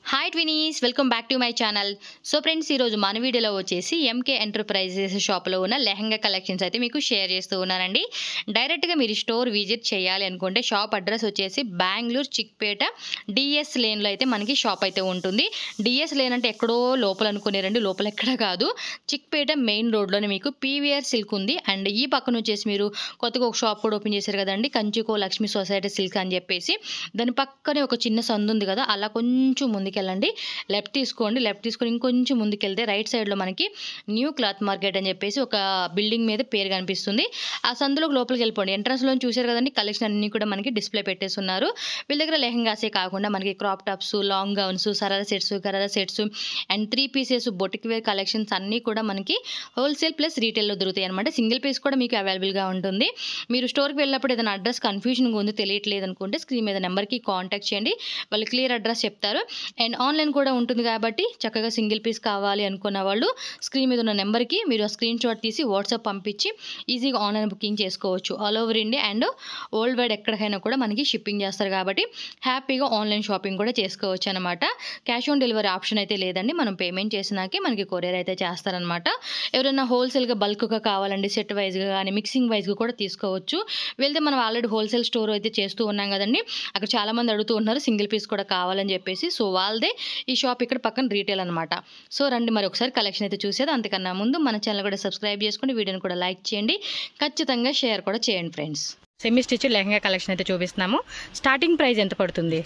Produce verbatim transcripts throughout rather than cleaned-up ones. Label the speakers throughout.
Speaker 1: Hi twinies, welcome back to my channel. So friends, ఈరోజు మన వీడియోలో వచ్చేసి ఎంకే ఎంటర్ప్రైజెస్ షాప్లో ఉన్న లెహంగా కలెక్షన్స్ అయితే మీకు షేర్ చేస్తూ ఉన్నానండి. డైరెక్ట్గా మీరు స్టోర్ విజిట్ చేయాలి అనుకుంటే షాప్ అడ్రస్ వచ్చేసి బెంగళూరు చిక్పేట డిఎస్ లేన్లో అయితే మనకి షాప్ అయితే ఉంటుంది. డిఎస్ లేన్ అంటే ఎక్కడో లోపల అనుకునేరండి, లోపల ఎక్కడ కాదు, చిక్పేట మెయిన్ రోడ్లోనే మీకు పీవీఆర్ సిల్క్ ఉంది. అండ్ ఈ పక్కన వచ్చేసి మీరు కొత్తగా ఒక షాప్ కూడా ఓపెన్ చేశారు కదండి, కంచికో లక్ష్మీ సొసైటీ సిల్క్ అని చెప్పేసి. దాని పక్కనే ఒక చిన్న సందు ఉంది కదా, అలా కొంచెం ముందుకు వెళ్ళండి, లెఫ్ట్ తీసుకోండి. లెఫ్ట్ తీసుకొని ఇంకొంచెం ముందుకెళ్తే రైట్ సైడ్లో మనకి న్యూ క్లాత్ మార్కెట్ అని చెప్పేసి ఒక బిల్డింగ్ మీద పేరు కనిపిస్తుంది. ఆ సందులోకి లోపలికి వెళ్ళిపోండి. ఎంట్రన్స్లో చూసారు కదండి, కలెక్షన్ అన్ని కూడా మనకి డిస్ప్లే పెట్టేస్తున్నారు. వీళ్ళ దగ్గర లెహంగాసే కాకుండా మనకి crop tops, long gowns, sharara sets, gharara sets and three pieces, boutique wear collections అన్నీ కూడా మనకి హోల్సేల్ ప్లస్ రీటైల్లో దొరుకుతాయి అనమాట. సింగిల్ పీస్ కూడా మీకు అవైలబుల్గా ఉంటుంది. మీరు స్టోర్కి వెళ్ళినప్పుడు ఏదైనా అడ్రస్ కన్ఫ్యూజన్గా ఉంది, తెలియట్లేదు అనుకుంటే స్క్రీన్ మీద నెంబర్కి కాంటాక్ట్ చేయండి, వాళ్ళు క్లియర్ అడ్రస్ చెప్తారు. అండ్ ఆన్లైన్ కూడా ఉంటుంది కాబట్టి చక్కగా సింగిల్ పీస్ కావాలి అనుకున్న వాళ్ళు స్క్రీన్ మీద ఉన్న నెంబర్కి మీరు స్క్రీన్ షాట్ తీసి వాట్సాప్ పంపించి ఈజీగా ఆన్లైన్ బుకింగ్ చేసుకోవచ్చు. All over India and worldwide ఎక్కడికైనా కూడా మనకి షిప్పింగ్ చేస్తారు కాబట్టి హ్యాపీగా ఆన్లైన్ షాపింగ్ కూడా చేసుకోవచ్చు అనమాట. క్యాష్ ఆన్ డెలివరీ ఆప్షన్ అయితే లేదండి, మనం పేమెంట్ చేసినాకే మనకి కొరియర్ అయితే చేస్తారనమాట. ఎవరైనా హోల్సేల్గా బల్క్గా కావాలండి, సెట్ వైజ్గా కానీ మిక్సింగ్ వైజ్గా కూడా తీసుకోవచ్చు. వెళ్తే మనం ఆల్రెడీ హోల్సేల్ స్టోర్ అయితే చేస్తూ ఉన్నాం కదండి, అక్కడ చాలామంది అడుగుతూ ఉన్నారు సింగిల్ పీస్ కూడా కావాలని చెప్పేసి. సో వాళ్ళదే ఈ షాప్ ఇక్కడ పక్కన రీటైల్ అనమాట. సో రండి మరి ఒకసారి కలెక్షన్ అయితే చూసేది. అంతకన్నా ముందు మన ఛానల్ కూడా సబ్స్క్రైబ్ చేసుకోండి, వీడియోని కూడా లైక్ చేయండి, ఖచ్చితంగా షేర్ కూడా చేయండి friends. Semi stitch lehenga collection అయితే చూపిస్తున్నాము. స్టార్టింగ్ ప్రైస్ ఎంత పడుతుంది?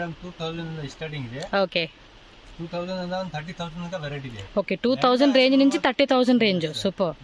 Speaker 1: Okay, okay, two thousand range నుంచి thirty thousand range. Super.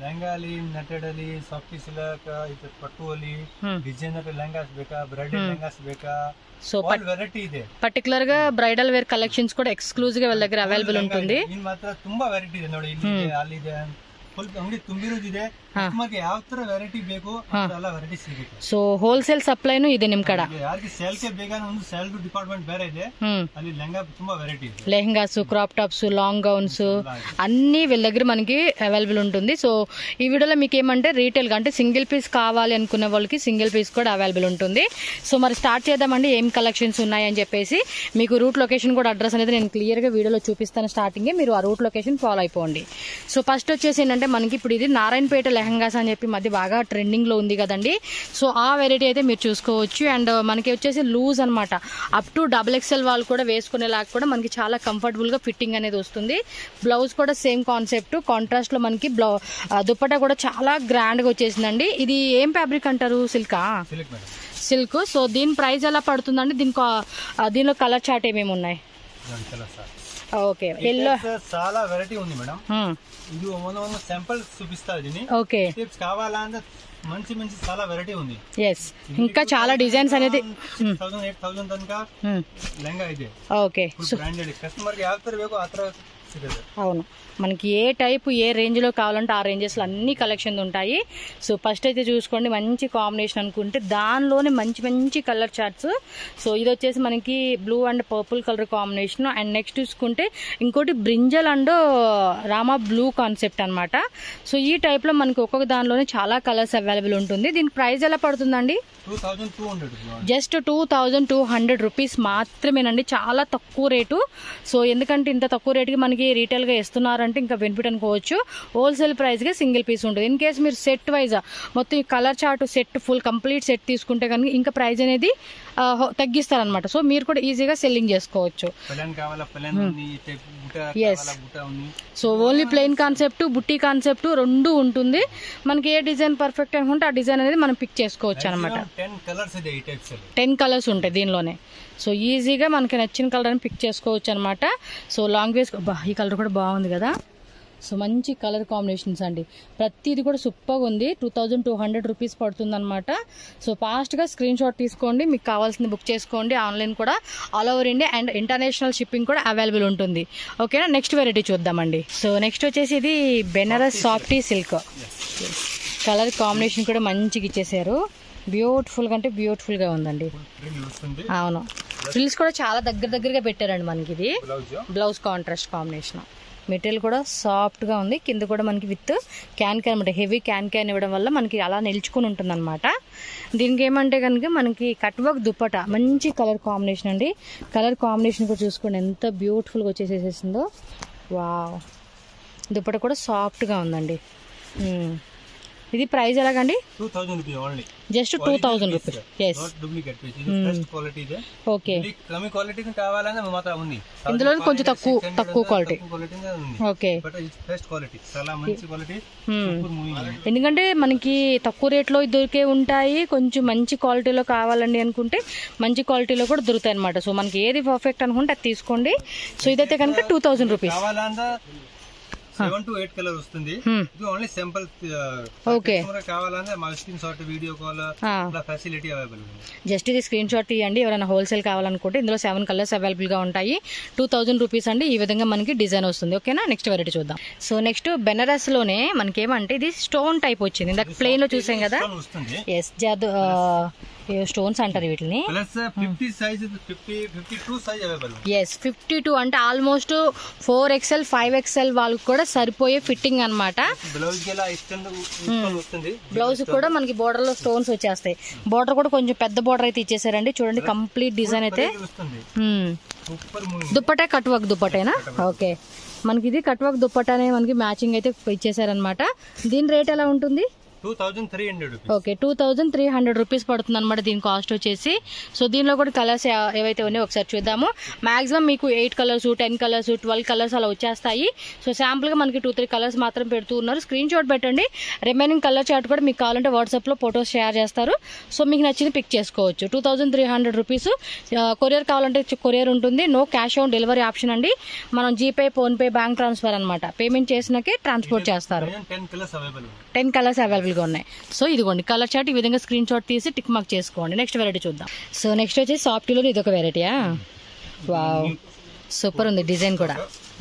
Speaker 1: So particular గా బ్రైడల్ వేర్ కలెక్షన్స్ కూడా ఎక్స్క్లూజివ్ గా వాళ్ళ దగ్గర అవైలబుల్ ఉంటుంది.
Speaker 2: ತುಂಬಾ ವೆರೈಟಿ ಇದೆ ನೋಡಿ, ಇಲ್ಲಿ ಅಲ್ಲಿದೆ, ಫುಲ್ ಅಂಗಡಿ ತುಂಬಿರೋದಿದೆ. ಕಸ್ಟಮರ್ಗೆ ಯಾವ ತರ ವೆರೈಟಿ ಬೇಕು ಅದೆಲ್ಲ ವೆರೈಟಿ ಸಿಗುತ್ತೆ.
Speaker 1: ಸೊ ಹೋಲ್ಸೇಲ್ ಸಪ್ಲೈನು ಇದೆ ನಿಮ್ ಕಡೆ.
Speaker 2: ಯಾರಿಗೆ ಸೇಲ್ ಗೆ ಬೇಕಾದ್ರೆ ಒಂದು ಸೇಲ್ ಡಿಪಾರ್ಟ್ಮೆಂಟ್ ಬೇರೆ ಇದೆ, ಅಲ್ಲಿ లెహంగా ತುಂಬಾ వెరైటీ ಇದೆ.
Speaker 1: Lehengas, crop tops, long gowns అన్ని వీళ్ళ దగ్గర మనకి అవైలబుల్ ఉంటుంది. సో ఈ వీడియోలో మీకు ఏమంటే రీటైల్ గా అంటే సింగిల్ పీస్ కావాలి అనుకున్న వాళ్ళకి సింగిల్ పీస్ కూడా అవైలబుల్ ఉంటుంది. సో మరి స్టార్ట్ చేద్దామండి, ఏం కలెక్షన్స్ ఉన్నాయని చెప్పేసి. మీకు రూట్ లొకేషన్ కూడా అడ్రస్ అనేది నేను క్లియర్ గా వీడియోలో చూపిస్తాను. స్టార్టింగ్ మీరు ఆ రూట్ లొకేషన్ ఫాలో అయిపోండి. సో ఫస్ట్ వచ్చేసి ఏంటంటే మనకి ఇప్పుడు ఇది నారాయణపేట లెహంగాస్ అని చెప్పి మధ్య బాగా ట్రెండింగ్ లో ఉంది కదండి. సో ఆ వెరైటీ అయితే మీరు చూసుకోవచ్చు. అండ్ మనకి వచ్చేసి లూజ్ అనమాట, అప్ టు డబుల్ ఎక్స్ఎల్ వాళ్ళు కూడా వేసుకునేలాగా కూడా మనకి చాలా కంఫర్టబుల్ గా ఫిట్టింగ్ అనేది వస్తుంది. బ్లౌజ్ కూడా సేమ్ కాన్సెప్ట్, కాంట్రాస్ట్ లో మనకి బ్లౌ దుపట్టా కూడా చాలా గ్రాండ్ గా వచ్చేసిందండి. ఇది ఏం ఫ్యాబ్రిక్ అంటారు? సిల్కా? సిల్క్. సో దీని ప్రైస్ ఎలా పడుతుందండి? దీనికి దీనిలో కలర్ చార్ట్ ఏమేమి ఉన్నాయి? ఓకే, ఎల్లో
Speaker 2: చాలా వెరైటీ ఉంది మేడం. ఇది ఒక శాంపుల్ చూపిస్తారు. దీని
Speaker 1: ఓకే,
Speaker 2: కావాలంటే మంచి మంచి చాలా వెరైటీ ఉంది.
Speaker 1: ఎస్, ఇంకా చాలా డిజైన్స్ అనేది
Speaker 2: ఎయిట్ థౌసండ్ తనక లెహంగా ಇದೆ.
Speaker 1: ఓకే,
Speaker 2: బ్రాండెడ్ కస్టమర్ కి ಯಾವ ತರ ಬೇಕು ಆ ತರ ಸಿಗುತ್ತೆ.
Speaker 1: అవును, మనకి ఏ టైపు ఏ రేంజ్ లో కావాలంటే ఆ రేంజెస్ లో అన్ని కలెక్షన్ ఉంటాయి. సో ఫస్ట్ అయితే చూసుకోండి, మంచి కాంబినేషన్ అనుకుంటే దానిలోనే మంచి మంచి కలర్ చార్ట్స్. సో ఇది వచ్చేసి మనకి blue and purple colour combination. And next చూసుకుంటే ఇంకోటి brinjal and Rama blue concept అనమాట. సో ఈ టైప్ లో మనకి ఒక్కొక్క దానిలోనే చాలా కలర్స్ అవైలబుల్ ఉంటుంది. దీని ప్రైస్ ఎలా పడుతుందండి? Just two thousand two hundred rupees మాత్రమేనండి, చాలా తక్కువ రేటు. సో ఎందుకంటే ఇంత తక్కువ రేటుకి మనకి రీటైల్ గా ఇస్తున్నారు అంటే ఇంకా బెనిఫిట్ అనుకోవచ్చు. హోల్సేల్ ప్రైస్ గా సింగిల్ పీస్ ఉంటుంది. ఇన్ కేసు మీరు సెట్ వైజ్ మొత్తం ఈ colour chart set full complete set తీసుకుంటే కనుక ఇంకా ప్రైస్ అనేది తగ్గిస్తారనమాట. సో మీరు కూడా ఈజీగా సెల్లింగ్ చేసుకోవచ్చు. Yes, so only plain concept, butti concept రెండు ఉంటుంది. మనకి ఏ డిజైన్ పర్ఫెక్ట్ అనుకుంటే ఆ డిజైన్ అనేది మనం పిక్ చేసుకోవచ్చు అనమాట. టెన్ కలర్స్ ఉంటాయి దీనిలోనే. సో ఈజీగా మనకి నచ్చిన కలర్ అని పిక్ చేసుకోవచ్చు అనమాట. సో లాంగ్ వేస్ ఈ కలర్ కూడా బాగుంది కదా. సో మంచి కలర్ కాంబినేషన్స్ అండి, ప్రతిది కూడా సూపర్గా ఉంది. Two thousand two hundred rupees పడుతుంది అనమాట. సో ఫాస్ట్గా స్క్రీన్ షాట్ తీసుకోండి, మీకు కావాల్సింది బుక్ చేసుకోండి. ఆన్లైన్ కూడా all over India and international shipping కూడా అవైలబుల్ ఉంటుంది. ఓకేనా, నెక్స్ట్ వెరైటీ చూద్దామండి. సో నెక్స్ట్ వచ్చేసి ఇది Banaras softy silk. Colour combination కూడా మంచిగా ఇచ్చేసారు, బ్యూటిఫుల్ గా అంటే బ్యూటిఫుల్ గా ఉందండి. అవును, ఫ్రిల్స్ కూడా చాలా దగ్గర దగ్గరగా పెట్టారండి మనకి. ఇది బ్లౌజ్ కాంట్రాస్ట్ కాంబినేషన్, మెటీరియల్ కూడా సాఫ్ట్ గా ఉంది. కింద కూడా మనకి విత్ క్యాన్ క్యాన్ అనమాట, హెవీ క్యాన్ క్యాన్ ఇవ్వడం వల్ల మనకి అలా నిల్చుకుని ఉంటుంది అనమాట. దీనికి ఏమంటే కనుక మనకి కట్ వర్క్ దుప్పట మంచి కలర్ కాంబినేషన్ అండి. కలర్ కాంబినేషన్ కూడా చూసుకోండి ఎంత బ్యూటిఫుల్గా వచ్చేసేసిందో. వావ్, దుప్పట కూడా సాఫ్ట్గా ఉందండి. ఇది ప్రైస్ ఎలాగండి?
Speaker 2: Two thousand rupees only,
Speaker 1: just two thousand rupees. Yes,
Speaker 2: duplicate piece, ఇది ఫస్ట్ క్వాలిటీ ಇದೆ.
Speaker 1: ఓకే,
Speaker 2: కమి క్వాలిటీ కావాలంటే మాత్రం ఉంది,
Speaker 1: ఇందులో కొంచెం తక్కువ తక్కువ క్వాలిటీ. ఓకే,
Speaker 2: బట్ ఇది ఫస్ట్ క్వాలిటీ, చాలా మంచి క్వాలిటీ, సూపర్ మూవింగ్.
Speaker 1: ఎందుకంటే మనకి తక్కువ రేట్లో దొరికే ఉంటాయి, కొంచెం మంచి క్వాలిటీలో కావాలండి అనుకుంటే మంచి క్వాలిటీలో కూడా దొరుకుతాయి అనమాట. సో మనకి ఏది పర్ఫెక్ట్ అనుకుంటే అది తీసుకోండి. సో ఇదైతే కనుక two thousand rupees.
Speaker 2: Seven to eight colour వస్తుంది. ఇది ఓన్లీ సింపుల్.
Speaker 1: ఓకే,
Speaker 2: కావాలంటే మా screenshot, video call facility available.
Speaker 1: Just ఇది స్క్రీన్ షాట్ తీయండి ఎవరైనా హోల్సేల్ కావాలనుకుంటే. ఇందులో సెవెన్ కలర్స్ అవైలబుల్ గా ఉంటాయి. టూ థౌసండ్ రూపీస్ అండి. ఈ విధంగా మనకి డిజైన్ వస్తుంది. ఓకేనా, నెక్స్ట్ వెరైటీ చూద్దాం. సో నెక్స్ట్ బెనారస్ లోనే మనకి ఏమంటే ఇది స్టోన్ టైప్ వచ్చింది. ఇందాక ప్లెయిన్ లో చూసాం కదా. ఎస్, జాదు స్టోన్స్ అంటారు వీటిని. ఎస్, ఫిఫ్టీ టూ అంటే almost four XL five XL వాళ్ళకి కూడా సరిపోయే ఫిట్టింగ్ అనమాట. బ్లౌజ్ కూడా మనకి బోర్డర్ లో స్టోన్స్ వచ్చేస్తాయి. బోర్డర్ కూడా కొంచెం పెద్ద బోర్డర్ అయితే ఇచ్చేసారండి. చూడండి కంప్లీట్ డిజైన్ అయితే. దుప్పటే కట్ వర్క్ దుప్పటేనా? ఓకే, మనకి ఇది కట్ వర్క్ దుప్పటానే మనకి మ్యాచింగ్ అయితే ఇచ్చేసారనమాట. దీని రేట్ ఎలా ఉంటుంది? Okay, two thousand three hundred rupees పడుతుంది అనమాట దీని కాస్ట్ వచ్చేసి. సో దీనిలో కూడా కలర్స్ ఏవైతే ఉన్నాయో ఒకసారి చూద్దాము. మాక్సిమం మీకు eight colours, ten colours, twelve colours అలా వచ్చేస్తాయి. సో శాంపుల్ గా మనకి టూ త్రీ కలర్స్ మాత్రం పెడుతూ ఉన్నారు. స్క్రీన్ షాట్ పెట్టండి. రిమైనింగ్ కలర్ చార్ట్ కూడా మీకు కావాలంటే వాట్సాప్ లో ఫొటోస్ షేర్ చేస్తారు. సో మీకు నచ్చింది పిక్ చేసుకోవచ్చు. Two thousand three hundred rupees. Courier కావాలంటే కొరియర్ ఉంటుంది. No cash on delivery option అండి. మనం GPay, PhonePe, bank transfer అనమాట. పేమెంట్ చేసినాకే ట్రాన్స్పోర్ట్ చేస్తారు. టెన్ కలర్స్ అవైలబుల్ గా ఉన్నాయి. సో ఇదిగోండి కలర్ చార్ట్. ఈ విధంగా స్క్రీన్ షాట్ తీసి టిక్ మార్క్ చేసుకోండి. నెక్స్ట్ వెరైటీ చూద్దాం. సో నెక్స్ట్ వచ్చేసి సాఫ్టీలో ఇది ఒక వెరైటీయా. వావ్, సూపర్ ఉంది డిజైన్ కూడా.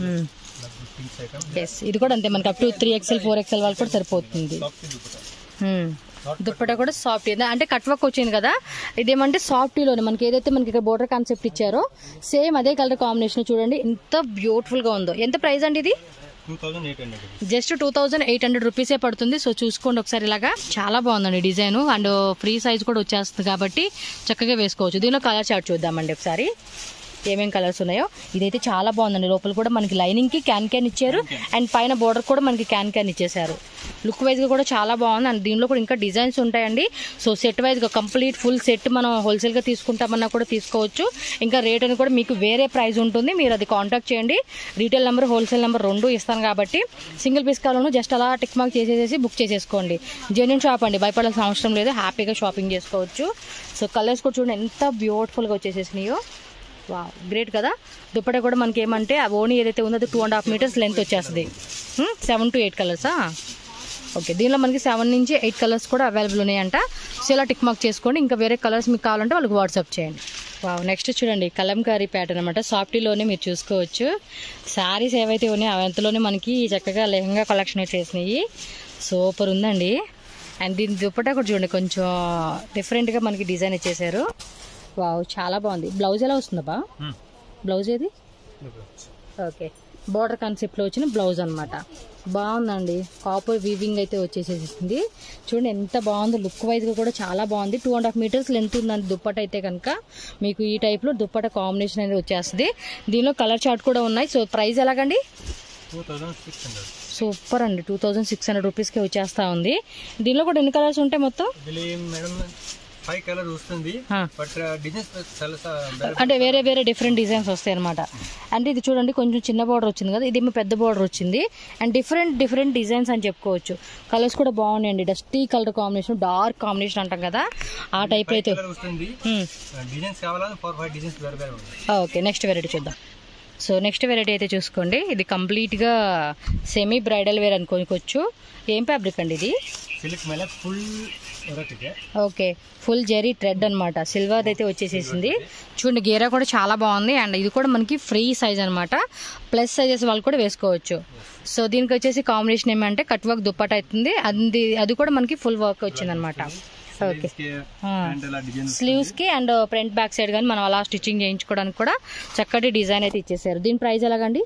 Speaker 1: ఎస్, ఇది కూడా అంతే మనకి up to three XL four XL వాళ్ళు కూడా సరిపోతుంది. దుప్పట కూడా సాఫ్ట్ అంటే కట్ వర్క్ వచ్చింది కదా. ఇదేమంటే సాఫ్టీలోనే మనకి ఏదైతే మనకి ఇక్కడ బోర్డర్ కాన్సెప్ట్ ఇచ్చారో సేమ్ అదే కలర్ కాంబినేషన్. చూడండి ఎంత బ్యూటిఫుల్ గా ఉందో. ఎంత ప్రైస్ అండి ఇది? Just two thousand eight hundred రూపీసే పడుతుంది. సో చూసుకోండి ఒకసారి. ఇలాగా చాలా బాగుందండి డిజైన్. అండ్ ఫ్రీ సైజ్ కూడా వచ్చేస్తుంది కాబట్టి చక్కగా వేసుకోవచ్చు. దీనిలో కలర్ చార్ట్ చూద్దామండి ఒకసారి ఏమేం కలర్స్ ఉన్నాయో. ఇదైతే చాలా బాగుందండి. లోపల కూడా మనకి లైనింగ్ కి క్యాన్ క్యాన్ ఇచ్చారు. అండ్ పైన బోర్డర్ కూడా మనకి క్యాన్ క్యాన్ ఇచ్చేసారు. లుక్ వైజ్ గా కూడా చాలా బాగుంది. అండ్ దీనిలో కూడా ఇంకా డిజైన్స్ ఉంటాయండి. సో సెట్ వైజ్ గా కంప్లీట్ ఫుల్ సెట్ మనం హోల్సేల్ గా తీసుకుంటామన్నా కూడా తీసుకోవచ్చు. ఇంకా రేట్ అని కూడా మీకు వేరే ప్రైస్ ఉంటుంది. మీరు అది కాంటాక్ట్ చేయండి. రీటైల్ నెంబర్, హోల్సేల్ నెంబర్ రెండు ఇస్తాను కాబట్టి సింగిల్ పీస్ కావాలను జస్ట్ అలా టిక్ మార్క్ చేసేసి బుక్ చేసేసుకోండి. జెన్యూన్ షాప్ అండి, భయపడాల్సిన అవసరం లేదు. హ్యాపీగా షాపింగ్ చేసుకోవచ్చు. సో కలర్స్ కూడా చూడండి ఎంత బ్యూటిఫుల్ గా వచ్చేసేసినాయో. వా, గ్రేట్ కదా. దుప్పట కూడా మనకి ఏమంటే ఆ ఓణి ఏదైతే ఉందో అది two and half metres length వచ్చేస్తుంది. సెవెన్ టు ఎయిట్ కలర్సా? ఓకే, దీనిలో మనకి సెవెన్ నుంచి ఎయిట్ కలర్స్ కూడా అవైలబుల్ ఉన్నాయంట. సో ఇలా టిక్ మార్క్ చేసుకోండి. ఇంకా వేరే కలర్స్ మీకు కావాలంటే వాళ్ళకి వాట్సాప్ చేయండి. వావ్, నెక్స్ట్ చూడండి కలంకారీ ప్యాటర్న్ అనమాట. సాఫ్టీలోనే మీరు చూసుకోవచ్చు. శారీస్ ఏవైతే ఉన్నాయో అవంతలోనే మనకి చక్కగా లెహంగా కలెక్షన్ వచ్చేసినాయి. సూపర్ ఉందండి. అండ్ దీని దుప్పట కూడా చూడండి కొంచెం డిఫరెంట్గా మనకి డిజైన్ ఇచ్చేసారు. వావ్, చాలా బాగుంది. బ్లౌజ్ ఎలా వస్తుందా? బ్లౌజ్ ఏది? ఓకే, బార్డర్ కాన్సెప్ట్ లో వచ్చిన బ్లౌజ్ అనమాట. బాగుందండి. కాపర్ వీవింగ్ అయితే వచ్చేసేసింది. చూడండి ఎంత బాగుందో. లుక్ వైజ్ గా కూడా చాలా బాగుంది. Two and half metres length ఉందండి దుప్పట అయితే కనుక. మీకు ఈ టైప్ లో దుప్పట కాంబినేషన్ అనేది వచ్చేస్తుంది. దీనిలో కలర్ చార్ట్ కూడా ఉన్నాయి. సో ప్రైస్ ఎలాగండి? సూపర్ అండి. Two thousand six hundred rupees కి వచ్చేస్తా ఉంది. దీనిలో కూడా ఎన్ని కలర్స్ ఉంటాయి మొత్తం? అంటే వేరే వేరే డిఫరెంట్ డిజైన్స్ వస్తాయి అనమాట. అంటే ఇది చూడండి కొంచెం చిన్న బార్డర్ వచ్చింది కదా, ఇదేమో పెద్ద బార్డర్ వచ్చింది. అండ్ డిఫరెంట్ డిఫరెంట్ డిజైన్స్ అని చెప్పుకోవచ్చు. కలర్స్ కూడా బాగున్నాయండి. Dusty colour combination, dark combination అంటాం కదా ఆ టైప్ అయితే. ఓకే, నెక్స్ట్ వెరైటీ చూద్దాం. సో నెక్స్ట్ వెరైటీ అయితే చూసుకోండి. ఇది కంప్లీట్ గా సెమీ బ్రైడల్ వేర్ అనుకోవచ్చు. ఏం ఫ్యాబ్రిక్ అండి ఇది? ఓకే, ఫుల్ జెరీ థ్రెడ్ అనమాట. సిల్వర్ అయితే వచ్చేసేసింది. చూడండి గేరా కూడా చాలా బాగుంది. అండ్ ఇది కూడా మనకి ఫ్రీ సైజ్ అనమాట. ప్లస్ సైజెస్ వాళ్ళు కూడా వేసుకోవచ్చు. సో దీనికి వచ్చేసి కాంబినేషన్ ఏమంటే కట్ వర్క్ దుప్పట అవుతుంది. అది అది కూడా మనకి ఫుల్ వర్క్ వచ్చింది అనమాట. ఓకే, స్లీవ్స్ కి అండ్ ఫ్రంట్ బ్యాక్ సైడ్ కానీ మనం అలా స్టిచ్చింగ్ చేయించుకోవడానికి కూడా చక్కటి డిజైన్ అయితే ఇచ్చేసారు. దీని ప్రైస్ ఎలాగండి?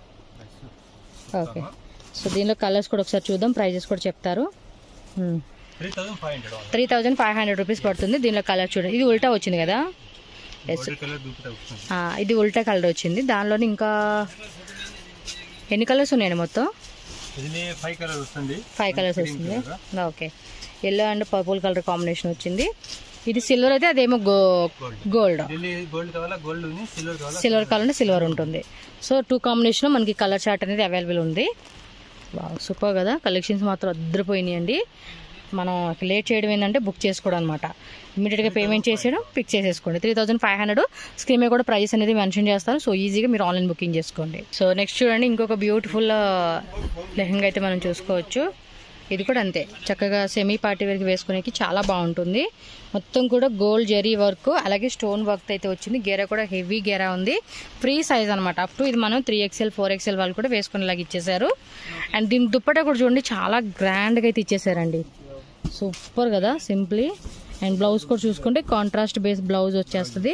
Speaker 1: ఓకే, సో దీనిలో కలర్స్ కూడా ఒకసారి చూద్దాం, ప్రైజెస్ కూడా చెప్తారు. Three thousand five hundred rupees పడుతుంది. దీనిలో కలర్ చూడండి, ఇది ఉల్టా వచ్చింది కదా, ఇది ఉల్టా కలర్ వచ్చింది. దానిలోనే ఇంకా ఎన్ని కలర్స్ ఉన్నాయండి మొత్తం?
Speaker 2: ఫైవ్ కలర్స్ వస్తుంది.
Speaker 1: ఫైవ్ కలర్స్ వస్తుంది. Okay, yellow and purple colour combination వచ్చింది. ఇది సిల్వర్ అయితే అదేమో గోల్డ్, సిల్వర్ కలర్ సిల్వర్ ఉంటుంది. సో టూ కాంబినేషన్ మనకి కలర్ చార్ట్ అనేది అవైలబుల్ ఉంది. సూపర్ కదా, కలెక్షన్స్ మాత్రం అద్దరిపోయినాయండి. మనం లేట్ చేయడం ఏంటంటే బుక్ చేసుకోవడం అనమాట. ఇమీడియట్గా పేమెంట్ చేసేయడం, పిక్ చేసేసుకోండి. Three thousand five hundred screen మీద కూడా ప్రైస్ అనేది మెన్షన్ చేస్తారు. సో ఈజీగా మీరు ఆన్లైన్ బుకింగ్ చేసుకోండి. సో నెక్స్ట్ చూడండి, ఇంకొక బ్యూటిఫుల్ లెహంగా అయితే మనం చూసుకోవచ్చు. ఇది కూడా అంతే, చక్కగా సెమీ పార్టీ వేర్కి వేసుకునేకి చాలా బాగుంటుంది. మొత్తం కూడా గోల్డ్ జరీ వర్క్, అలాగే స్టోన్ వర్క్ అయితే వచ్చింది. గేరా కూడా హెవీ గేరా ఉంది. ఫ్రీ సైజ్ అనమాట. అప్ టు ఇది మనం త్రీ ఎక్స్ఎల్ ఫోర్ ఎక్స్ఎల్ వాళ్ళు కూడా వేసుకునేలాగా ఇచ్చేసారు. అండ్ దీని దుప్పట కూడా చూడండి, చాలా గ్రాండ్గా అయితే ఇచ్చేసారండి. సూపర్ కదా, సింప్లీ. అండ్ బ్లౌజ్ కూడా చూసుకుంటే కాంట్రాస్ట్ బేస్ బ్లౌజ్ వచ్చేస్తుంది.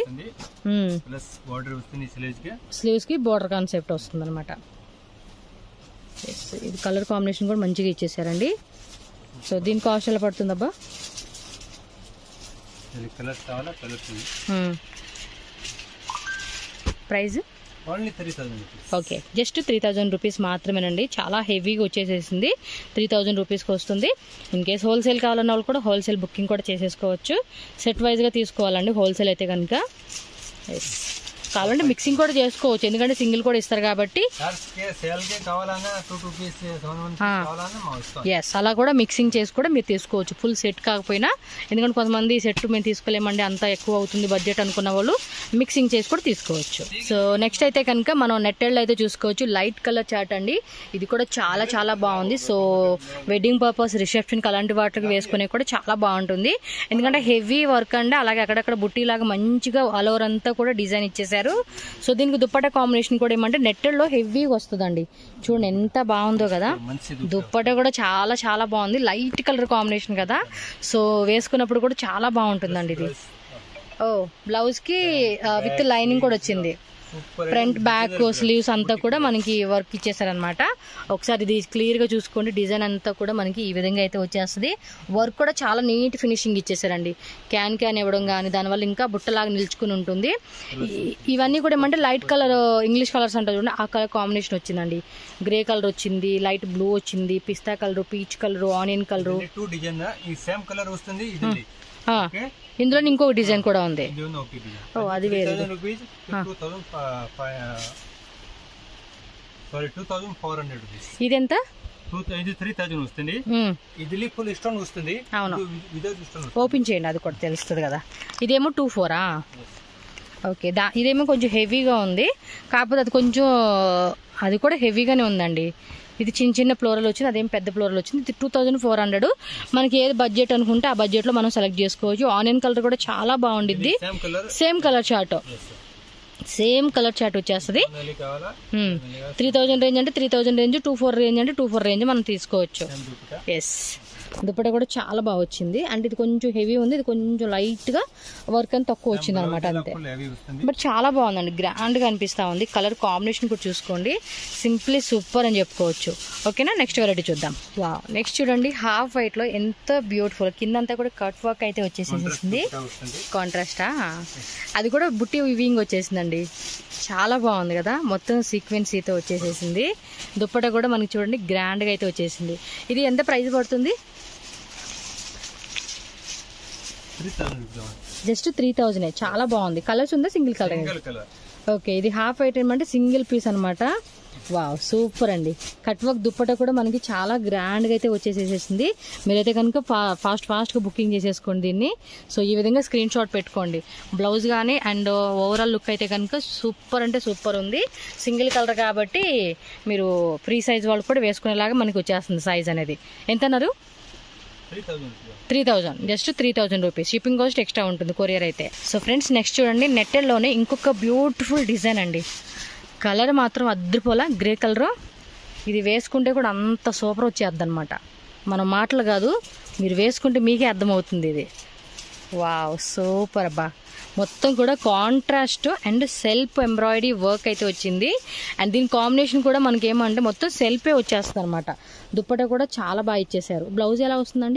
Speaker 1: స్లీవ్స్ కి బోర్డర్ కాన్సెప్ట్ వస్తుంది అనమాట. ఇది కలర్ కాంబినేషన్ కూడా మంచిగా ఇచ్చేసారండి. సో దీని కాస్ట్ ఎలా పడుతుందబ్బా? Price okay, just three thousand rupees మాత్రమేనండి. చాలా హెవీగా వచ్చేసేసింది. త్రీ థౌజండ్ రూపీస్కి వస్తుంది. ఇన్ కేస్ హోల్సేల్ కావాలన్న వాళ్ళు కూడా హోల్సేల్ బుకింగ్ కూడా చేసేసుకోవచ్చు. సెట్ వైజ్గా తీసుకోవాలండి హోల్సేల్ అయితే కనుక. ఎస్, కావాలంటే మిక్సింగ్ కూడా చేసుకోవచ్చు, ఎందుకంటే సింగిల్ కూడా ఇస్తారు కాబట్టి. ఎస్, అలా కూడా మిక్సింగ్ చేసి కూడా మీరు తీసుకోవచ్చు, ఫుల్ సెట్ కాకపోయినా. ఎందుకంటే కొంతమంది సెట్ మేము తీసుకోలేమండి, అంత ఎక్కువ అవుతుంది బడ్జెట్ అనుకున్న వాళ్ళు మిక్సింగ్ చేసి కూడా తీసుకోవచ్చు. సో నెక్స్ట్ అయితే కనుక మనం నెట్టెళ్ళు అయితే చూసుకోవచ్చు. లైట్ కలర్ చార్ట్ అండి, ఇది కూడా చాలా చాలా బాగుంది. సో వెడ్డింగ్ పర్పస్, రిసెప్షన్కి అలాంటి వాటికి వేసుకునే కూడా చాలా బాగుంటుంది. ఎందుకంటే హెవీ వర్క్ అండి, అలాగే అక్కడక్కడ బుట్టి లాగా మంచిగా ఆల్ ఓవర్ అంతా కూడా డిజైన్ ఇచ్చేసారు. సో దీనికి దుప్పట కాంబినేషన్ కూడా ఏమంటే నెట్టెల్లో హెవీగా వస్తుందండి. చూడండి ఎంత బాగుందో కదా, దుప్పట కూడా చాలా చాలా బాగుంది. లైట్ కలర్ కాంబినేషన్ కదా, సో వేసుకున్నప్పుడు కూడా చాలా బాగుంటుందండి ఇది. ఓ, బ్లౌజ్ కి విత్ లైనింగ్ కూడా వచ్చింది. ఫ్రంట్ బ్యాక్ స్లీవ్స్ అంతా కూడా మనకి వర్క్ ఇచ్చేసారనమాట. ఒకసారి ఇది క్లియర్ గా చూసుకోండి, డిజైన్ అంతా కూడా మనకి ఈ విధంగా అయితే వచ్చేస్తుంది. వర్క్ కూడా చాలా నీట్ ఫినిషింగ్ ఇచ్చేసారండి. క్యాన్ క్యాన్ ఇవ్వడం కానీ, దానివల్ల ఇంకా బుట్టలాగా నిల్చుకుని ఉంటుంది. ఇవన్నీ కూడా ఏమంటే లైట్ కలర్, ఇంగ్లీష్ కలర్స్ అంటారు చూడండి, ఆ కలర్ కాంబినేషన్ వచ్చిందండి. గ్రే కలర్ వచ్చింది, లైట్ బ్లూ వచ్చింది, pista colour, peach colour, onion colour. ఇందులో ఇంకొక డిజైన్ కూడా ఉంది. ఓ, అది వేరే. ఇది ఎంత? అవును, ఓపెన్ చేయండి, అది కూడా తెలుస్తుంది కదా. ఇదేమో టూ ఫోరా ఓకే. దా ఇదేమో కొంచెం హెవీగా ఉంది, కాకపోతే అది కొంచెం అది కూడా హెవీగానే ఉందండి. ఇది చిన్న చిన్న ఫ్లోరల్ వచ్చింది, అదేం పెద్ద ఫ్లోరల్ వచ్చింది. ఇది టూ థౌజండ్ ఫోర్ హండ్రెడ్ మనకి ఏది బడ్జెట్ అనుకుంటే ఆ బడ్జెట్ లో మనం సెలెక్ట్ చేసుకోవచ్చు. ఆనియన్ కలర్ కూడా చాలా బాగుండిద్ది. Same colour chart, same colour chart వచ్చేస్తుంది. త్రీ థౌజండ్ రేంజ్ అంటే three thousand range, two four range అంటే టూ ఫోర్ రేంజ్ మనం తీసుకోవచ్చు. ఎస్, దుప్పట కూడా చాలా బాగా వచ్చింది. అంటే ఇది కొంచెం హెవీ ఉంది, ఇది కొంచెం లైట్ గా వర్క్ అని తక్కువ వచ్చింది అనమాట, అంతే. బట్ చాలా బాగుందండి, గ్రాండ్ గా అనిపిస్తా ఉంది. కలర్ కాంబినేషన్ కూడా చూసుకోండి, సింప్లీ సూపర్ అని చెప్పుకోవచ్చు. ఓకేనా, నెక్స్ట్ వెరైటీ చూద్దాం. వా, నెక్స్ట్ చూడండి, హాఫ్ వైట్ లో ఎంత బ్యూటిఫుల్, కిందంతా కూడా కట్ వర్క్ అయితే వచ్చేసేసింది. కాంట్రాస్టా, అది కూడా బుట్టి వివింగ్ వచ్చేసిందండి. చాలా బాగుంది కదా, మొత్తం సీక్వెన్సీతో వచ్చేసేసింది. దుప్పట కూడా మనకి చూడండి గ్రాండ్ గా అయితే వచ్చేసింది. ఇది ఎంత ప్రైస్ పడుతుంది? Just three thousand. చాలా బాగుంది. కలర్స్ ఉందా? Single colour. ఓకే, ఇది హాఫ్ ఐటమ్ అంటే సింగిల్ పీస్ అనమాట. వావ్, సూపర్ అండి. కట్ వర్క్ దుప్పట కూడా మనకి చాలా గ్రాండ్ గా అయితే వచ్చేసేసింది. మీరైతే కనుక ఫాస్ట్ ఫాస్ట్ గా బుకింగ్ చేసేసుకోండి దీన్ని. సో ఈ విధంగా స్క్రీన్ షాట్ పెట్టుకోండి. బ్లౌజ్ కానీ అండ్ ఓవరాల్ లుక్ అయితే కనుక సూపర్ అంటే సూపర్ ఉంది. సింగిల్ కలర్ కాబట్టి మీరు ఫ్రీ సైజ్ వాళ్ళు కూడా వేసుకునేలాగా మనకి వచ్చేస్తుంది సైజ్ అనేది. ఎంత అన్నారు? Three thousand just three thousand rupees. Shipping cost extra ఉంటుంది కొరియర్ అయితే. సో ఫ్రెండ్స్, నెక్స్ట్ చూడండి, నెట్టెల్లోనే ఇంకొక బ్యూటిఫుల్ డిజైన్ అండి. కలర్ మాత్రం అద్దరిపోలా, గ్రే కలర్. ఇది వేసుకుంటే కూడా అంత సూపర్ వచ్చేద్ది అనమాట. మన మాటలు కాదు, మీరు వేసుకుంటే మీకే అర్థమవుతుంది ఇది. వావ్, సూపర్ అబ్బా. మొత్తం కూడా contrast and self embroidery work అయితే వచ్చింది. అండ్ దీని కాంబినేషన్ కూడా మనకి ఏమంటే మొత్తం సెల్ఫే వచ్చేస్తుంది అనమాట. దుప్పట కూడా చాలా బాగా ఇచ్చేసారు. బ్లౌజ్ ఎలా వస్తుందండి?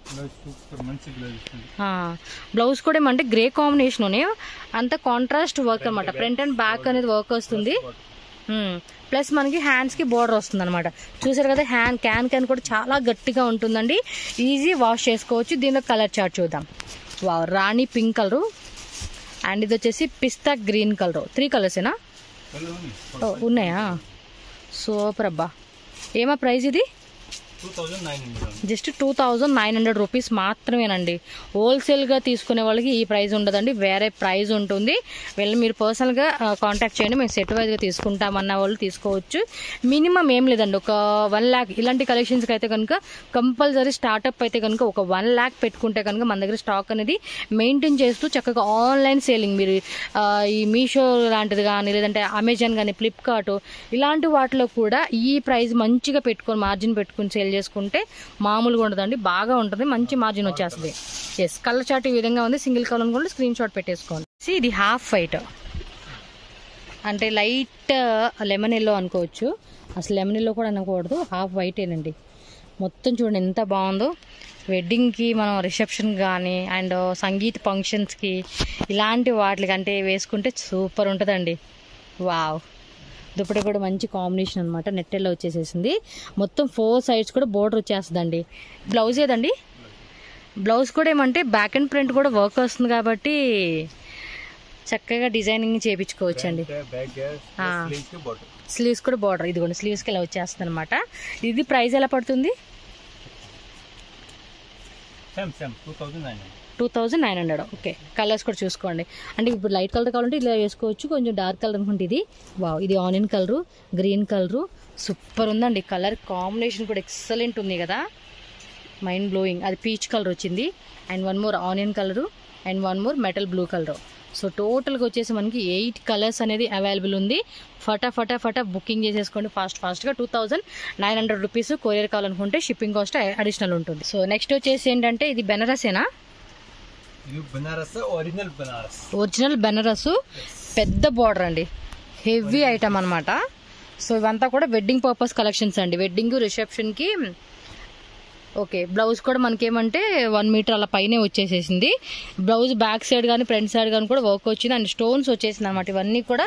Speaker 1: బ్లౌజ్ కూడా ఏమంటే గ్రే కాంబినేషన్ అంత కాంట్రాస్ట్ వర్క్ అనమాట. ఫ్రంట్ అండ్ బ్యాక్ అనేది వర్క్ వస్తుంది. ప్లస్ మనకి హ్యాండ్స్ కి బోర్డర్ వస్తుంది అనమాట. చూసారు కదా, హ్యాండ్ క్యాన్ క్యాన్ కూడా చాలా గట్టిగా ఉంటుందండి. ఈజీ వాష్ చేసుకోవచ్చు. దీనిలో కలర్ చార్ట్ చూద్దాం. Wow, rani pink colour and ఇది వచ్చేసి పిస్తా గ్రీన్ కలర్. త్రీ కలర్సేనా ఉన్నాయా? సూపర్ అబ్బా. ఏమా ప్రైస్ ఇది? Just two thousand nine hundred rupees మాత్రమేనండి. హోల్సేల్గా తీసుకునే వాళ్ళకి ఈ ప్రైస్ ఉండదండి, వేరే ప్రైస్ ఉంటుంది. వెళ్ళి మీరు పర్సనల్గా కాంటాక్ట్ చేయండి. మేము సెట్ వైజ్గా తీసుకుంటామన్న వాళ్ళు తీసుకోవచ్చు. మినిమం ఏం లేదండి, ఒక వన్ ల్యాక్ ఇలాంటి కలెక్షన్స్కి అయితే కనుక కంపల్సరీ స్టార్ట్అప్ అయితే కనుక ఒక వన్ ల్యాక్ పెట్టుకుంటే కనుక మన దగ్గర స్టాక్ అనేది మెయింటైన్ చేస్తూ చక్కగా ఆన్లైన్ సేలింగ్ మీరు ఈ మీషో లాంటిది కానీ లేదంటే అమెజాన్ కానీ ఫ్లిప్కార్ట్ ఇలాంటి వాటిలో కూడా ఈ ప్రైస్ మంచిగా పెట్టుకొని మార్జిన్ పెట్టుకుని సేల్ చేసుకుంటే మామూలుగా ఉండదండి, బాగా ఉంటుంది, మంచి మార్జిన్ వచ్చేస్తుంది. ఎస్, కలర్ చార్ట్ ఈ విధంగా ఉంది. సింగిల్ కలర్ అనుకోండి, స్క్రీన్ షాట్ పెట్టేసుకోండి. ఇది హాఫ్ వైట్ అంటే లైట్ లెమన్ ఎల్లో అనుకోవచ్చు. అసలు లెమన్ ఎల్లో కూడా అనకూడదు, హాఫ్ వైటేనండి. మొత్తం చూడండి ఎంత బాగుందో. వెడ్డింగ్కి మనం రిసెప్షన్ కానీ అండ్ సంగీత్ ఫంక్షన్స్కి ఇలాంటి వాటికి అంటే వేసుకుంటే సూపర్ ఉంటుందండి. వావ్, దుప్పటి కూడా మంచి కాంబినేషన్ అనమాట. నెట్టెల్లో వచ్చేసేసింది. మొత్తం ఫోర్ సైడ్స్ కూడా బోర్డర్ వచ్చేస్తుందండి. బ్లౌజ్ ఏదండి? బ్లౌజ్ కూడా ఏమంటే బ్యాక్ అండ్ ఫ్రంట్ కూడా వర్క్ వస్తుంది కాబట్టి చక్కగా డిజైనింగ్ చేయించుకోవచ్చు అండి. స్లీవ్స్ కూడా బార్డర్ ఇదిగోండి, స్లీవ్స్కి ఇలా వచ్చేస్తుంది అనమాట. ఇది ప్రైస్ ఎలా పడుతుంది? Two thousand nine hundred okay. Colours కూడా చూసుకోండి. అంటే ఇప్పుడు లైట్ కలర్ కావాలంటే ఇలా వేసుకోవచ్చు, కొంచెం డార్క్ కలర్ అనుకుంటే ఇది. వావ్, ఇది onion colour, green colour, super ఉందండి. కలర్ కాంబినేషన్ కూడా ఎక్సలెంట్ ఉంది కదా, మైండ్ బ్లోయింగ్. అది పీచ్ కలర్ వచ్చింది and one more onion colour and one more metal blue colour. So టోటల్గా వచ్చేసి మనకి ఎయిట్ కలర్స్ అనేది అవైలబుల్ ఉంది. ఫటా ఫటా ఫటా బుకింగ్ చేసేసుకోండి ఫాస్ట్ ఫాస్ట్గా. Two thousand nine hundred rupees courier కావాలనుకుంటే షిప్పింగ్ కాస్ట్ అడిషనల్ ఉంటుంది. సో నెక్స్ట్ వచ్చేసి ఏంటంటే ఇది బెనారసేనా? ఒరిజినల్ బెనారస్, పెద్ద బార్డర్ అండి, హెవీ ఐటమ్ అనమాట. సో ఇవంతా కూడా వెడ్డింగ్ పర్పస్ కలెక్షన్స్ అండి, వెడ్డింగ్ రిసెప్షన్కి. ఓకే, బ్లౌజ్ కూడా మనకేమంటే వన్ మీటర్ అలా పైనే వచ్చేసేసింది. బ్లౌజ్ బ్యాక్ సైడ్ కానీ ఫ్రంట్ సైడ్ కానీ కూడా వర్క్ వచ్చింది అండ్ స్టోన్స్ వచ్చేసింది అనమాట. ఇవన్నీ కూడా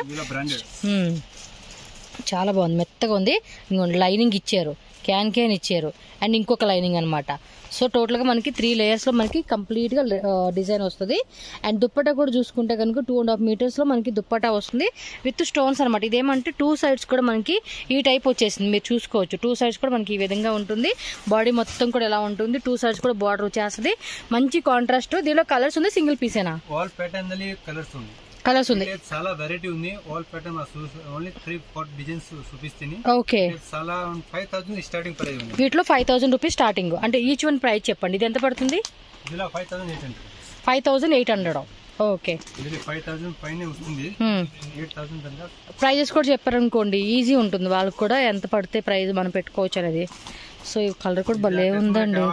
Speaker 1: చాలా బాగుంది, మెత్తగా ఉంది. ఇంకొంచెం లైనింగ్ ఇచ్చారు, క్యాన్ క్యాన్ ఇచ్చారు అండ్ ఇంకొక లైనింగ్ అనమాట. సో టోటల్గా మనకి త్రీ లేయర్స్లో మనకి కంప్లీట్గా డిజైన్ వస్తుంది. అండ్ దుప్పటా కూడా చూసుకుంటే కనుక టూ అండ్ హాఫ్ మీటర్స్లో మనకి దుప్పటా వస్తుంది విత్ స్టోన్స్ అనమాట. ఇదేమంటే టూ సైడ్స్ కూడా మనకి ఈ టైప్ వచ్చేసింది, మీరు చూసుకోవచ్చు. టూ సైడ్స్ కూడా మనకి ఈ విధంగా ఉంటుంది. బాడీ మొత్తం కూడా ఎలా ఉంటుంది, టూ సైడ్స్ కూడా బార్డర్ వచ్చేస్తుంది, మంచి కాంట్రాస్ట్. దీనిలో కలర్స్ ఉంది, సింగిల్ పీసేనా? కలర్స్ ఉంది,
Speaker 2: చాలా వెరైటీ ఉంది. All pattern only three four designs చూపిస్తుంది.
Speaker 1: ఓకే,
Speaker 2: చాలా ఫైవ్ థౌసండ్ స్టార్టింగ్ ప్రైస్ ఉంది.
Speaker 1: వీటిలో ఫైవ్ థౌసండ్ రూపీస్ స్టార్టింగ్. అంటే ఈచ్ వన్ ప్రైస్ చెప్పండి, ఇది ఎంత పడుతుంది?
Speaker 2: Five thousand eight hundred
Speaker 1: five thousand eight hundred okay.
Speaker 2: Five thousand పైన వస్తుంది. ఎయిట్ థౌసండ్
Speaker 1: ప్రైజెస్ కూడా చెప్పారనుకోండి ఈజీ ఉంటుంది వాళ్ళకి కూడా, ఎంత పడితే ప్రైస్ మనం పెట్టుకోవచ్చు అనేది. సో ఈ కలర్ కూడా భలే ఉందండి.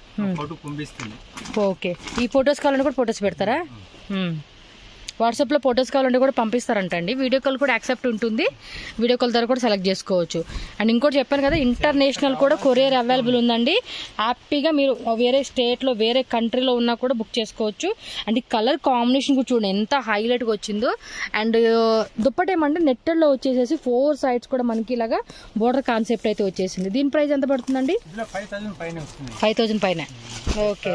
Speaker 1: ఓకే, ఈ ఫొటోస్ కావాలంటే కూడా ఫొటోస్ పెడతారా? వాట్సాప్లో ఫొటోస్ కావాలంటే కూడా పంపిస్తారంటండి. వీడియో కాల్ కూడా యాక్సెప్ట్ ఉంటుంది, వీడియో కాల్ ద్వారా కూడా సెలెక్ట్ చేసుకోవచ్చు. అండ్ ఇంకోటి చెప్పాను కదా, ఇంటర్నేషనల్ కూడా కొరియర్ అవైలబుల్ ఉందండి. హ్యాపీగా మీరు వేరే స్టేట్లో వేరే కంట్రీలో ఉన్నా కూడా బుక్ చేసుకోవచ్చు. అండ్ ఈ కలర్ కాంబినేషన్ కూడా చూడండి ఎంత హైలైట్గా వచ్చిందో. అండ్ దుప్పట ఏమంటే నెట్టెల్లో వచ్చేసేసి ఫోర్ సైడ్స్ కూడా మనకి ఇలాగా బోర్డర్ కాన్సెప్ట్ అయితే వచ్చేసింది. దీని ప్రైస్ ఎంత పడుతుందండి? ఫైవ్ థౌసండ్ పైన ఓకే.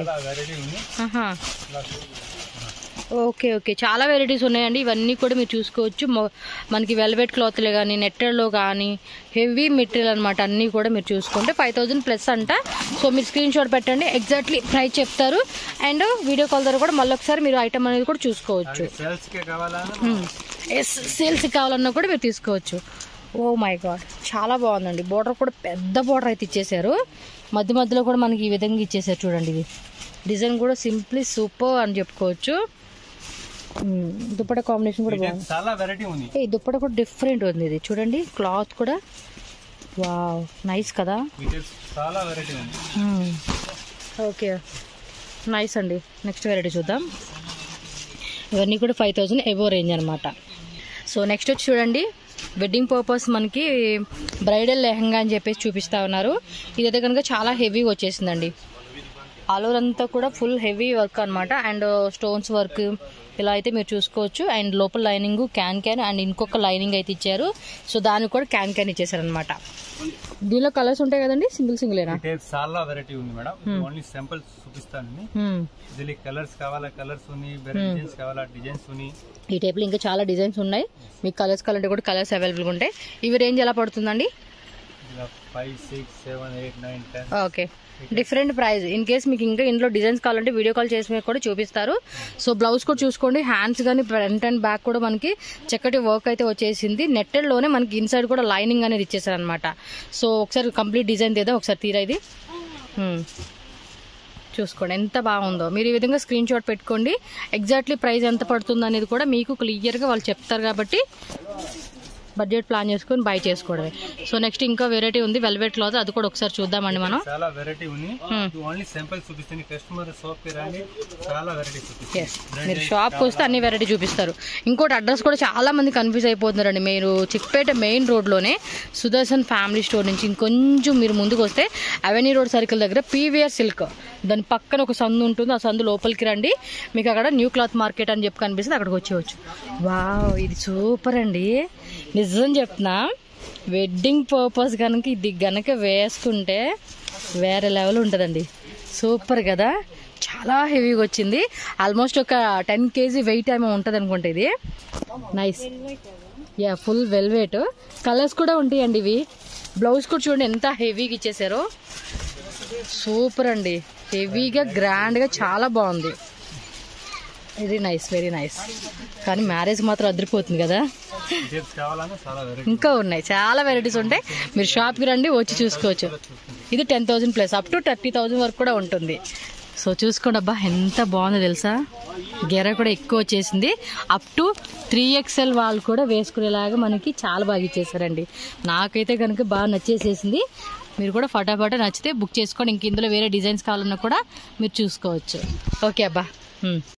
Speaker 1: ఓకే ఓకే, చాలా వెరైటీస్ ఉన్నాయండి. ఇవన్నీ కూడా మీరు చూసుకోవచ్చు. మనకి వెల్వెట్ క్లాత్లే కానీ నెట్టెడ్లో కానీ హెవీ మెటీరియల్ అనమాట. అన్నీ కూడా మీరు చూసుకుంటే ఫైవ్ థౌజండ్ ప్లస్ అంట. సో మీరు స్క్రీన్ షాట్ పెట్టండి, ఎగ్జాక్ట్లీ ప్రైస్ చెప్తారు. అండ్ వీడియో కాల్ ద్వారా కూడా మళ్ళీ ఒకసారి మీరు ఐటమ్ అనేది కూడా చూసుకోవచ్చు. ఎస్, సేల్స్ కావాలన్నా కూడా మీరు తీసుకోవచ్చు. ఓ మై గాడ్, చాలా బాగుందండి. బోర్డర్ కూడా పెద్ద బోర్డర్ అయితే ఇచ్చేసారు, మధ్య మధ్యలో కూడా మనకి ఈ విధంగా ఇచ్చేసారు. చూడండి, ఇది డిజైన్ కూడా సింప్లీ సూపర్ అని చెప్పుకోవచ్చు. దుప్పట కాంబినేషన్ కూడా బాగుంది,
Speaker 2: చాలా వెరైటీ ఉంది.
Speaker 1: ఈ దుప్పట కూడా డిఫరెంట్ ఉంది. ఇది చూడండి, క్లాత్ కూడా వావ్ నైస్ కదా,
Speaker 2: చాలా వెరైటీ ఉంది.
Speaker 1: ఓకే నైస్ అండి. నెక్స్ట్ వెరైటీ చూద్దాం. ఇవన్నీ కూడా ఫైవ్ థౌజండ్ ఎబో రేంజ్ అనమాట. సో నెక్స్ట్ వచ్చి చూడండి, వెడ్డింగ్ పర్పస్ మనకి బ్రైడల్ లెహంగా అని చెప్పేసి చూపిస్తా ఉన్నారు. ఇదైతే కనుక చాలా హెవీగా వచ్చేసిందండి. ఆల్ ఓవర్ అంతా కూడా ఫుల్ హెవీ వర్క్ అనమాట. అండ్ స్టోన్స్ వర్క్ ఇలా అయితే మీరు చూసుకోవచ్చు. అండ్ లోపల లైనింగ్ క్యాన్ క్యాన్ అండ్ ఇంకొక లైనింగ్ అయితే ఇచ్చారు. సో దానికి కూడా క్యాన్ క్యాన్ ఇచ్చేసారు అనమాట. దీనిలో కలర్స్ ఉంటాయి కదండి, సింగిల్ సింగిల్
Speaker 2: చాలా వెరైటీ ఉంది మేడం. ఓన్లీ సింపుల్ చూపిస్తాను. దీనికి కలర్స్ కావాలా కలర్స్ ఉన్నాయి, డిజైన్స్ కావాలా డిజైన్స్ ఉన్నాయి.
Speaker 1: ఈ టైప్ లో ఇంకా చాలా డిజైన్స్ ఉన్నాయి. మీకు కలర్స్ కావాలంటే కూడా కలర్స్ అవైలబుల్ గా ఉంటాయి. ఇవి రేంజ్ ఎలా పడుతుందండి?
Speaker 2: Five six seven eight nine ten.
Speaker 1: Okay, different price. In case మీకు ఇంకా ఇంట్లో డిజైన్స్ కావాలంటే వీడియో కాల్ చేసి మీకు కూడా చూపిస్తారు. సో బ్లౌజ్ కూడా చూసుకోండి. హ్యాండ్స్ కానీ ఫ్రంట్ అండ్ బ్యాక్ కూడా మనకి చక్కటి వర్క్ అయితే వచ్చేసింది. నెట్టెడ్ లోనే మనకి ఇన్సైడ్ కూడా లైనింగ్ అనేది ఇచ్చేసారు అనమాట. సో ఒకసారి కంప్లీట్ డిజైన్ తీద్దాం, ఒకసారి తీరా ఇది చూసుకోండి ఎంత బాగుందో. మీరు ఈ విధంగా స్క్రీన్ షాట్ పెట్టుకోండి. ఎగ్జాక్ట్లీ ప్రైస్ ఎంత పడుతుంది అనేది కూడా మీకు క్లియర్గా వాళ్ళు చెప్తారు కాబట్టి బడ్జెట్ ప్లాన్ చేసుకుని బై చేసుకోవడమే. సో నెక్స్ట్ ఇంకా వెరైటీ ఉంది వెల్వెట్ క్లాత్, అది కూడా ఒకసారి చూద్దామండి మనం.
Speaker 2: చాలా వెరైటీ ఉంది. ఓన్లీ సింపుల్ చూపిస్తుంది. కస్టమర్ షాప్ కి రండి, చాలా వెరైటీ చూపిస్తారు.
Speaker 1: మీరు షాప్ కి వస్తే అన్ని వెరైటీ చూపిస్తారు. ఇంకోటి అడ్రస్ కూడా చాలా మంది కన్ఫ్యూజ్ అయిపోతున్నారండి. మీరు చిక్పేట మెయిన్ రోడ్ లోనే సుదర్శన్ ఫ్యామిలీ స్టోర్ నుంచి ఇంకొంచెం మీరు ముందుకు వస్తే అవెన్యూ రోడ్ సర్కిల్ దగ్గర పీవీఆర్ సిల్క్ దాని పక్కన ఒక సందు ఉంటుంది. ఆ సందు లోపలికి రండి, మీకు అక్కడ న్యూ క్లాత్ మార్కెట్ అని చెప్పి కనిపిస్తుంది, అక్కడికి వచ్చేవచ్చు. వావ్, ఇది సూపర్ అండి. నిజం చెప్తున్నా, వెడ్డింగ్ పర్పస్ కనుక ఇది గనక వేసుకుంటే వేరే లెవెల్ ఉంటుందండి. సూపర్ కదా, చాలా హెవీగా వచ్చింది. ఆల్మోస్ట్ ఒక టెన్ కేజీ వెయిట్ ఏమో ఉంటుంది అనుకుంటా. ఇది nice, yeah full velvet. Colours కూడా ఉంటాయండి ఇవి. బ్లౌజ్ కూడా చూడండి ఎంత హెవీగా ఇచ్చేసారో. సూపర్ అండి, హెవీగా గ్రాండ్గా చాలా బాగుంది. Very nice, very nice. కానీ మ్యారేజ్ మాత్రం అదిరిపోతుంది కదా. ఇంకా ఉన్నాయి, చాలా వెరైటీస్ ఉంటాయి. మీరు షాప్కి రండి, వచ్చి చూసుకోవచ్చు. ఇది ten thousand plus up to thirty thousand వరకు కూడా ఉంటుంది. సో చూసుకోండి, అబ్బా ఎంత బాగుందో తెలుసా. గెర కూడా ఎక్కువ వచ్చేసింది. అప్ టు త్రీ ఎక్స్ఎల్ వాళ్ళు కూడా వేసుకునేలాగా మనకి చాలా బాగా ఇచ్చేసారండి. నాకైతే కనుక బాగా నచ్చేసేసింది. మీరు కూడా ఫటాఫటా నచ్చితే బుక్ చేసుకోండి. ఇంక ఇందులో వేరే డిజైన్స్ కావాలన్నా కూడా మీరు చూసుకోవచ్చు. ఓకే అబ్బా.